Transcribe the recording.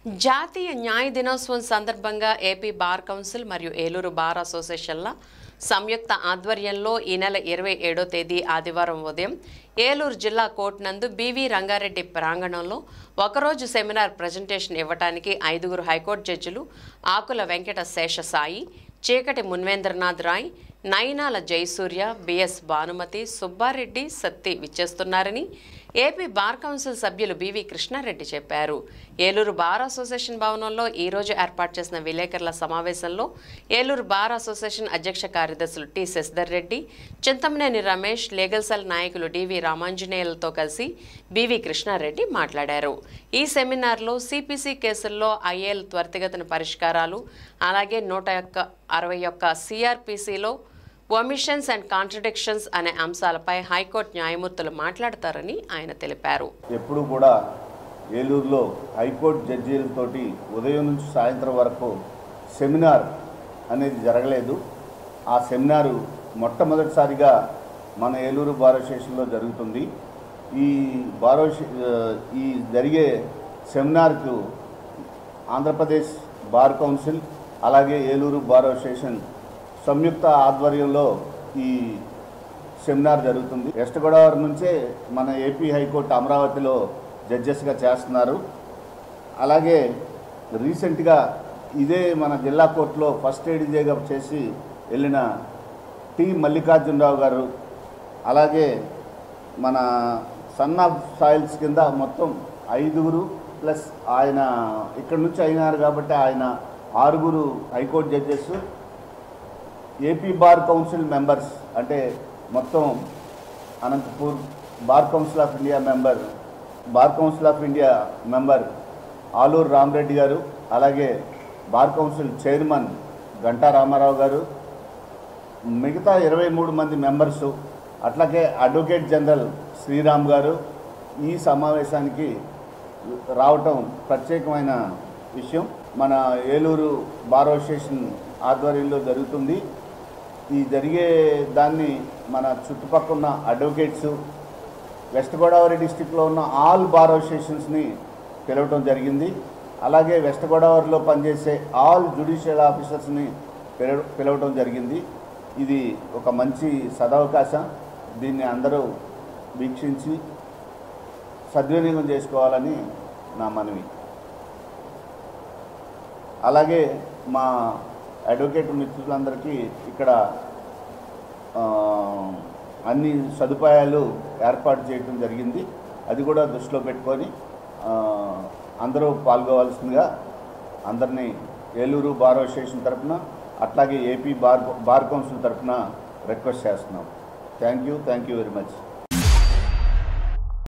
జాతీయ న్యాయ దినోత్సవం సందర్భంగా ఏపీ బార్ కౌన్సిల్ మరియు ఏలూరు బార్ అసోసియేషన్ల సంయుక్త ఆధ్వర్యంలో ఈ నెల 27వ తేదీ ఆదివారం ఉదయం ఏలూరు జిల్లా కోర్టు నందు బివి రంగారెడ్డి ప్రాంగణంలో ఒకరోజు సెమినార్ ప్రజెంటేషన్ ఇవ్వడానికి 5 హైకోర్టు జడ్జిలు ఆకుల వెంకట శేషసాయి, చీకటి మున్వేంద్రనాథ్ రాయ్, నైనాల జయసూర్య, బిఎస్ భానుమతి, సుబ్బారెడ్డి, సత్తి విచ్చేస్తున్నారని ఏపీ బార్ కౌన్సిల్ సభ్యులు బివి కృష్ణారెడ్డి చెప్పారు. ఏలూరు బార్ అసోసియేషన్ భవనంలో ఈ రోజు ఏర్పాటు చేసిన విలేకరుల సమావేశంలో ఏలూరు బార్ అసోసియేషన్ అధ్యక్ష కార్యదర్శులు T Sasidhar Reddy, Chintamaneni Ramesh, legal cell నాయకులు డివి రామాంజనేయులతో కలిసి బివి కృష్ణారెడ్డి మాట్లాడారు. ఈ సెమినార్లో సిపిసి కేసుల్లో ఐఏఎల్ త్వరితగతిన పరిష్కారాలు, అలాగే 161 సిఆర్పిసిలో ఒమిషన్స్ అండ్ కాంట్రడిక్షన్స్ అనే అంశాలపై హైకోర్టు న్యాయమూర్తులు మాట్లాడతారని ఆయన తెలిపారు. ఎప్పుడు కూడా ఏలూరులో హైకోర్టు జడ్జీలతోటి ఉదయం నుంచి సాయంత్రం వరకు సెమినార్ అనేది జరగలేదు. ఆ సెమినారు మొట్టమొదటిసారిగా మన ఏలూరు బార్ అసోసియేషన్లో జరుగుతుంది. ఈ జరిగే సెమినార్కు ఆంధ్రప్రదేశ్ బార్ కౌన్సిల్ అలాగే ఏలూరు బార్ అసోసియేషన్ సంయుక్త ఆధ్వర్యంలో ఈ సెమినార్ జరుగుతుంది. వెస్ట్ గోదావరి నుంచే మన ఏపీ హైకోర్టు అమరావతిలో జడ్జెస్గా చేస్తున్నారు. అలాగే రీసెంట్గా ఇదే మన జిల్లా కోర్టులో ఫస్ట్ ఏడీజేగా చేసి వెళ్ళిన టి మల్లికార్జునరావు గారు, అలాగే మన సన్ ఆఫ్ సాయిల్స్ కింద మొత్తం 5 ప్లస్ ఆయన ఇక్కడ నుంచి అయినారు కాబట్టి ఆయన 6 high court judges, AP bar council members అంటే మొత్తం Anantapur bar council of India member Aluru Ramareddy garu, అలాగే bar council chairman Ganta Ramarao garu, మిగతా 23 మంది మెంబర్సు, అట్లాగే అడ్వకేట్ జనరల్ శ్రీరామ్ గారు ఈ సమావేశానికి రావటం ప్రత్యేకమైన విషయం. మన ఏలూరు బార్ అసోసియేషన్ ఆధ్వర్యంలో జరుగుతుంది. ఈ జరిగే దాన్ని మన చుట్టుపక్కల ఉన్న అడ్వకేట్స్, వెస్ట్ గోదావరి డిస్టిక్లో ఉన్న ఆల్ బార్ అసోసియేషన్స్ని పిలవటం జరిగింది. అలాగే వెస్ట్ గోదావరిలో పనిచేసే ఆల్ జ్యుడిషియల్ ఆఫీసర్స్ని పిలవటం జరిగింది. ఇది ఒక మంచి సదవకాశం. దీన్ని అందరూ వీక్షించి సద్వినియోగం చేసుకోవాలని నా మనవి. అలాగే మా అడ్వకేట్ మిత్రులందరికీ ఇక్కడ అన్ని సదుపాయాలు ఏర్పాటు చేయడం జరిగింది. అది కూడా దృష్టిలో పెట్టుకొని అందరూ పాల్గొవాల్సిందిగా అందరినీ ఏలూరు బార్ అసోసియేషన్ తరఫున అట్లాగే ఏపీ బార్ కౌన్సిల్ తరఫున రిక్వెస్ట్ చేస్తున్నాం. Thank you very much.